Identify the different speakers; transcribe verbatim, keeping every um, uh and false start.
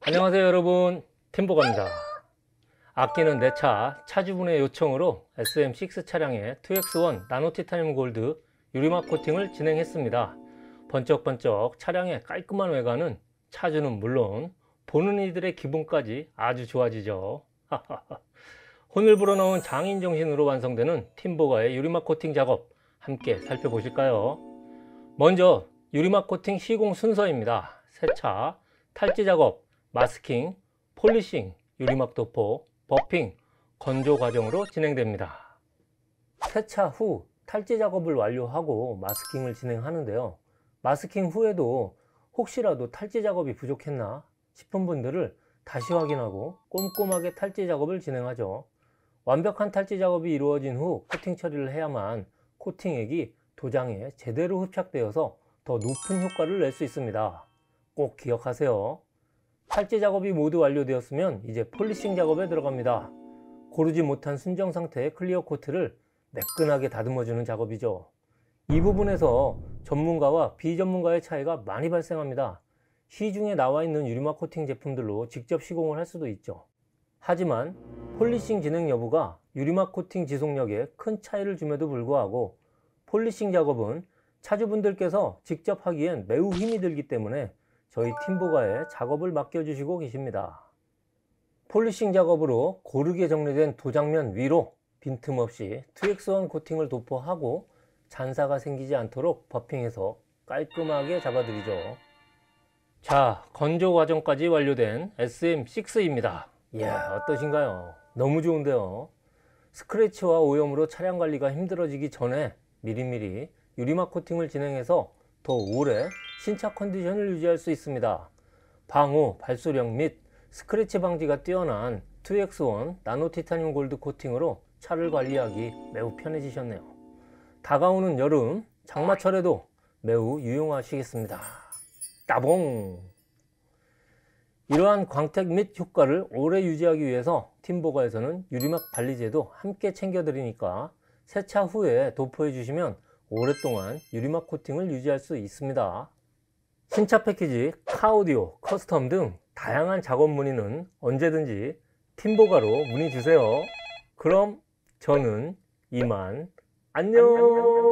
Speaker 1: 안녕하세요 여러분, 팀보가입니다. 아끼는 내 차 차주분의 요청으로 에스엠 육 차량에 투 엑스 원 나노 티타늄 골드 유리막 코팅을 진행했습니다. 번쩍번쩍 차량의 깔끔한 외관은 차주는 물론 보는 이들의 기분까지 아주 좋아지죠. 혼을 불어넣은 장인 정신으로 완성되는 팀보가의 유리막 코팅 작업 함께 살펴보실까요? 먼저 유리막 코팅 시공 순서입니다. 세차, 탈지 작업, 마스킹, 폴리싱, 유리막 도포, 버핑, 건조 과정으로 진행됩니다. 세차 후 탈지 작업을 완료하고 마스킹을 진행하는데요. 마스킹 후에도 혹시라도 탈지 작업이 부족했나 싶은 분들을 다시 확인하고 꼼꼼하게 탈지 작업을 진행하죠. 완벽한 탈지 작업이 이루어진 후 코팅 처리를 해야만 코팅액이 도장에 제대로 흡착되어서 더 높은 효과를 낼 수 있습니다. 꼭 기억하세요. 탈지 작업이 모두 완료되었으면 이제 폴리싱 작업에 들어갑니다. 고르지 못한 순정 상태의 클리어 코트를 매끈하게 다듬어주는 작업이죠. 이 부분에서 전문가와 비전문가의 차이가 많이 발생합니다. 시중에 나와 있는 유리막 코팅 제품들로 직접 시공을 할 수도 있죠. 하지만 폴리싱 진행 여부가 유리막 코팅 지속력에 큰 차이를 줌에도 불구하고 폴리싱 작업은 차주분들께서 직접 하기엔 매우 힘이 들기 때문에 저희 팀보가에 작업을 맡겨주시고 계십니다. 폴리싱 작업으로 고르게 정리된 도장면 위로 빈틈없이 투 엑스 원 코팅을 도포하고 잔사가 생기지 않도록 버핑해서 깔끔하게 잡아드리죠. 자, 건조 과정까지 완료된 에스엠 육입니다. 이야, 어떠신가요? 너무 좋은데요. 스크래치와 오염으로 차량 관리가 힘들어지기 전에 미리미리 유리막 코팅을 진행해서 더 오래 신차 컨디션을 유지할 수 있습니다. 방호, 발소력 및 스크래치 방지가 뛰어난 투 엑스 원 나노 티타늄 골드 코팅으로 차를 관리하기 매우 편해지셨네요. 다가오는 여름, 장마철에도 매우 유용하시겠습니다. 따봉! 이러한 광택 및 효과를 오래 유지하기 위해서 팀보가에서는 유리막 관리제도 함께 챙겨드리니까 세차 후에 도포해 주시면 오랫동안 유리막 코팅을 유지할 수 있습니다. 신차 패키지, 카오디오, 커스텀 등 다양한 작업 문의는 언제든지 팀보가로 문의 주세요. 그럼 저는 이만 안녕.